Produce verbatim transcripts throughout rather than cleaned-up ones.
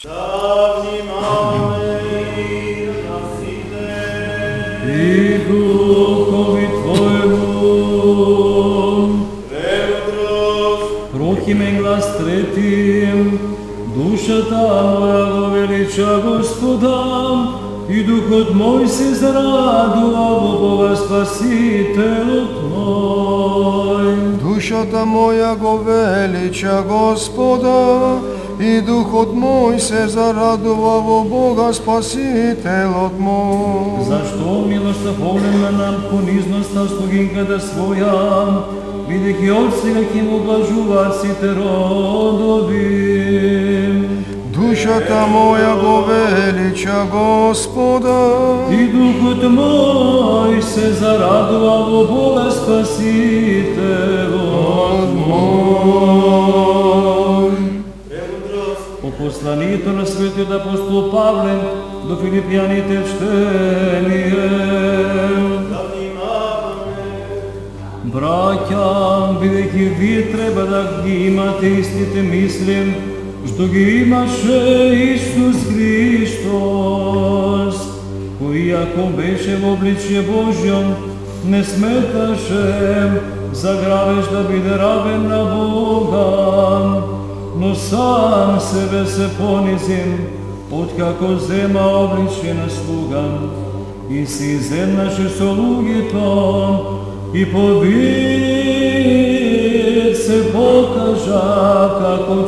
И Духови Твоему, прохимен глас третим, душата моя го велича Господа, и духот мой се зарадува во Бога Спасителот мой. Душата моја го велича Господа, и духот мој се зарадува во Бога Спасителот мој. Зашто милоста погледна нам понизноста слугинката своја, бидејќи од сега ќе му блажуваат сите родови. Душата моја го велича Господа, и духот мој се зарадува во Бога Спасителот мој. По посланието на светиот апостол Павле до Филипјаните чтение. Браќа, бидејќи вие треба да ги имате истите мисли, што ги имаше Исус Христос, кој ако беше во обличје Божјо, не сметаше за грабеж да биде равен на Бога, но сам себе се понизим, откако зема обличје на слуга, и се изеднаше со луѓето, и по вид се покажа како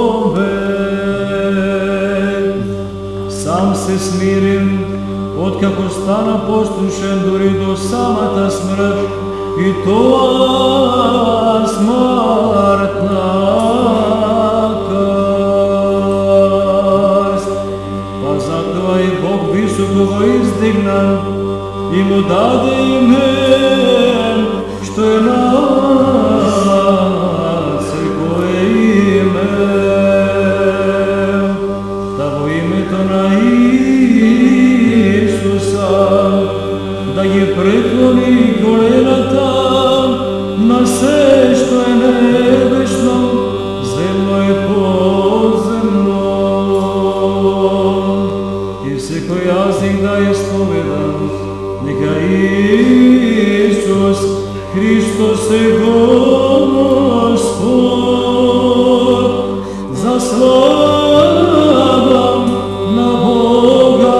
човек. Сам се смирим, откако стана послушен дури до самата смрт, и тоа смртна каст. Па затоа и Бог високо го издигна и му даде име, што е над секое име, да во името на Исуса да ги преклони колената на се што е небесно, земно и подземно, и секој јазик да исповеда нека Исус Христос е Господ, за слава на Бога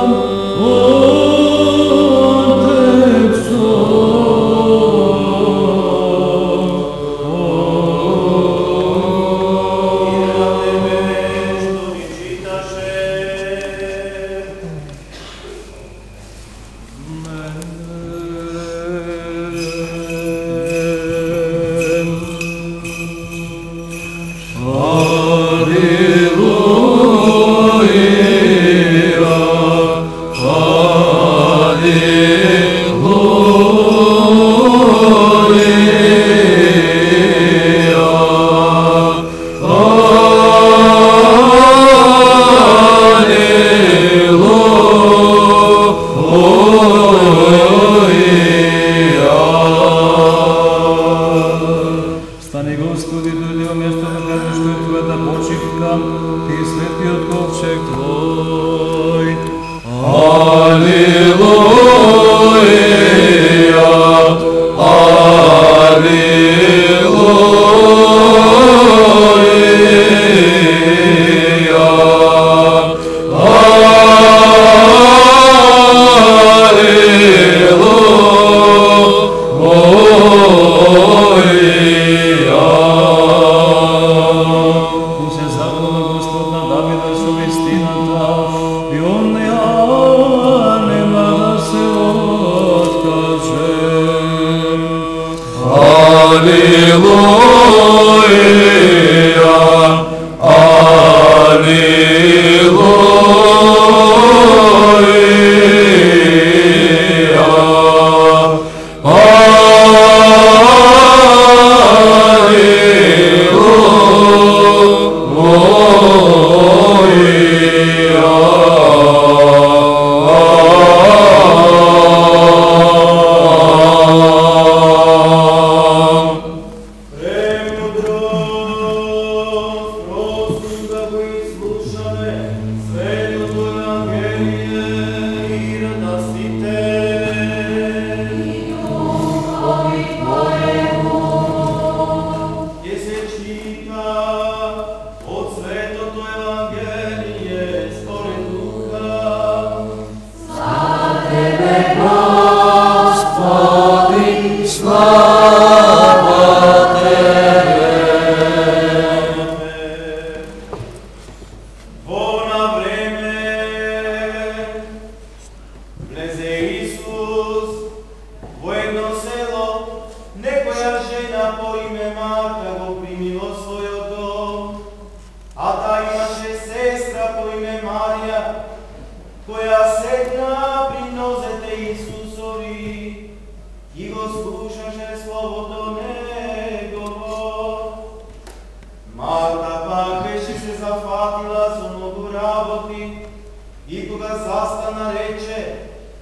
je Marija, koja sedna pri nozete Isusovi i go slušaše slovo to njegovo. Marta pak veći se zafatila su mnogo raboti i koga zastana reče: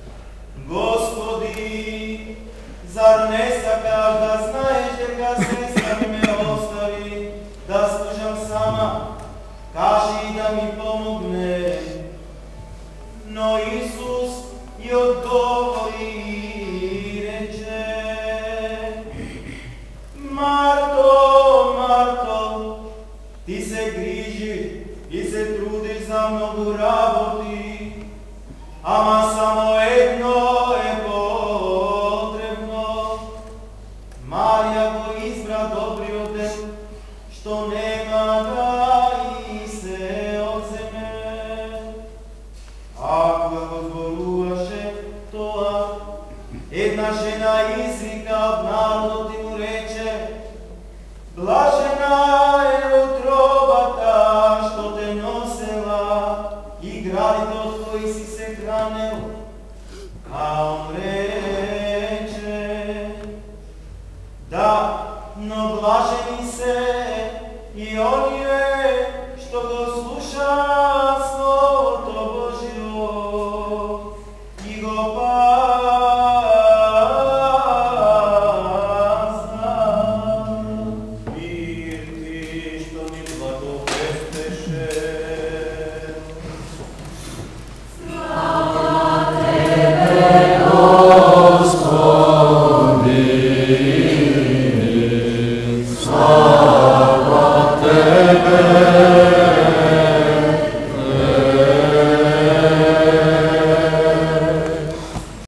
Gospodi, zar ne sakaš da znaješ deka sestra mi me ostavi, da služam sama, kaži da mi pomogne. No Isus je odgovori i reče: Marto, Marto, ti se griži i se trudiš za mnogo raboti, ama samo jedno je potrebno. Marija go izbra dobri odel, što nema ga i se odzeme. Ako ga zboruvaše toa, jedna žena izrika od narodu ti mu reče: Blažena je utroba ta što te nosela i gradite od koji si se hranil. A on reče: Da, no blaženi se i oni